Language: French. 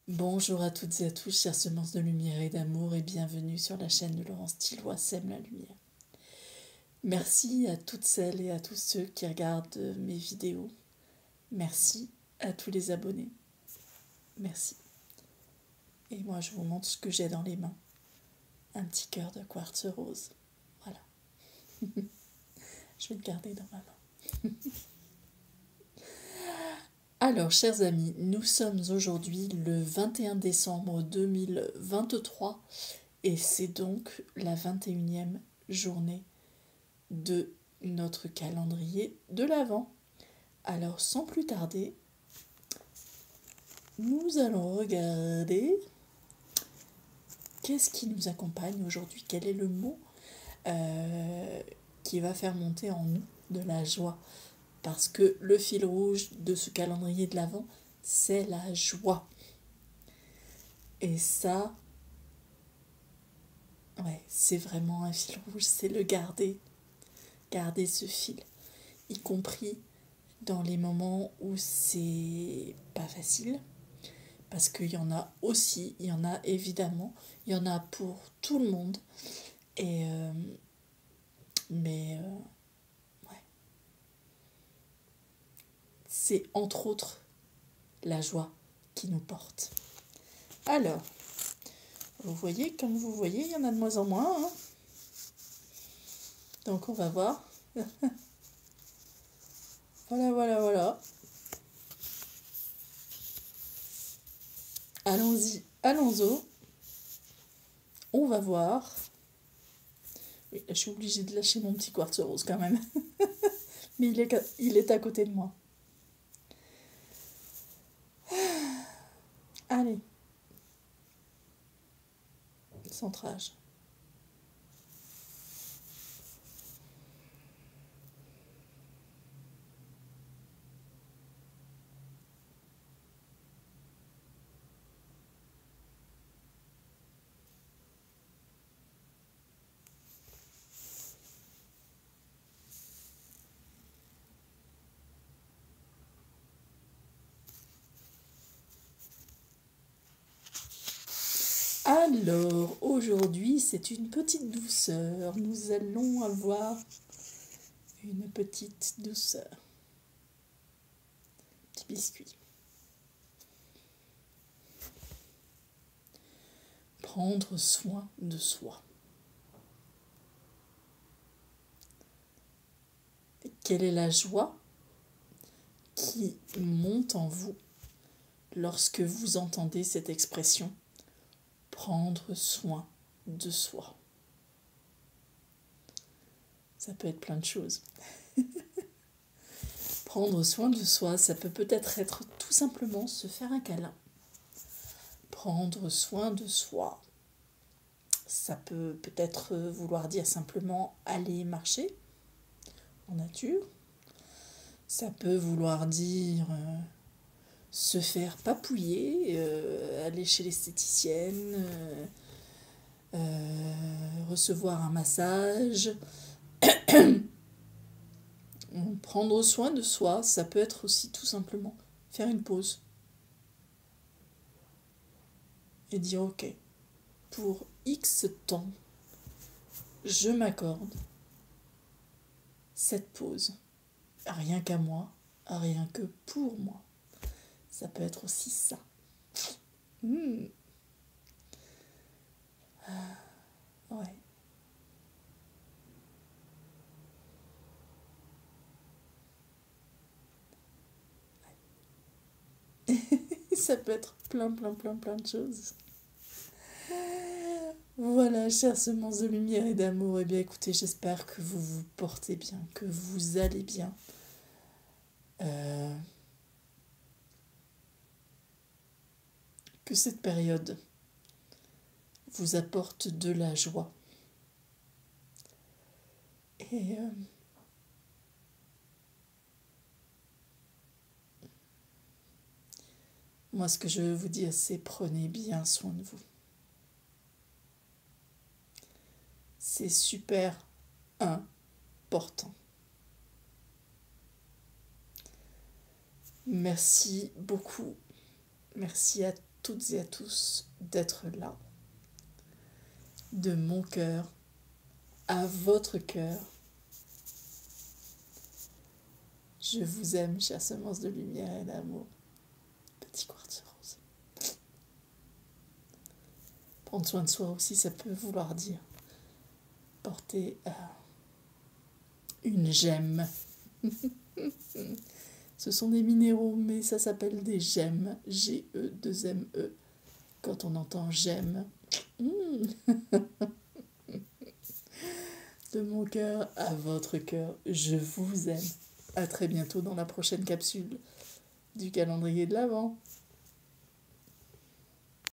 Bonjour à toutes et à tous, chères semences de lumière et d'amour, et bienvenue sur la chaîne de Laurence Tilloy Sème la lumière. Merci à toutes celles et à tous ceux qui regardent mes vidéos. Merci à tous les abonnés. Merci. Et moi, je vous montre ce que j'ai dans les mains. Un petit cœur de quartz rose. Voilà. Je vais le garder dans ma main. Alors, chers amis, nous sommes aujourd'hui le 21 décembre 2023 et c'est donc la 21e journée de notre calendrier de l'Avent. Alors, sans plus tarder, nous allons regarder qu'est-ce qui nous accompagne aujourd'hui, quel est le mot qui va faire monter en nous de la joie. Parce que le fil rouge de ce calendrier de l'Avent, c'est la joie. Et ça, ouais, c'est vraiment un fil rouge, c'est le garder ce fil, y compris dans les moments où c'est pas facile, parce qu'il y en a aussi, il y en a évidemment, il y en a pour tout le monde, et ouais. C'est entre autres la joie qui nous porte. Alors, vous voyez, comme vous voyez, il y en a de moins en moins, hein. Donc on va voir. Voilà. Allons-y, allons-y. On va voir. Oui, je suis obligée de lâcher mon petit quartz rose quand même. Mais il est à côté de moi. Allez. Centrage. Alors, aujourd'hui, c'est une petite douceur. Nous allons avoir une petite douceur. Petit biscuit. Prendre soin de soi. Quelle est la joie qui monte en vous lorsque vous entendez cette expression ? Prendre soin de soi. Ça peut être plein de choses. Prendre soin de soi, ça peut peut-être être tout simplement se faire un câlin. Prendre soin de soi, ça peut peut-être vouloir dire simplement aller marcher en nature. Ça peut vouloir dire se faire papouiller, aller chez l'esthéticienne, recevoir un massage. Prendre soin de soi, ça peut être aussi tout simplement faire une pause et dire ok, pour X temps, je m'accorde cette pause, rien qu'à moi, rien que pour moi. Ça peut être aussi ça. Ouais. Ça peut être plein de choses. Voilà, chères semences de lumière et d'amour, eh bien écoutez, j'espère que vous vous portez bien, que vous allez bien. Que cette période vous apporte de la joie. Et moi, ce que je veux vous dire, c'est prenez bien soin de vous. C'est super important. Merci beaucoup. Merci à toutes et à tous d'être là. De mon cœur à votre cœur. Je vous aime, chères semences de lumière et d'amour. Petit quartz rose. Prendre soin de soi aussi, ça peut vouloir dire porter une gemme. Ce sont des minéraux, mais ça s'appelle des gemmes. G-E-2-M-E. Quand on entend gemme. De mon cœur à votre cœur, je vous aime. À très bientôt dans la prochaine capsule du calendrier de l'Avent.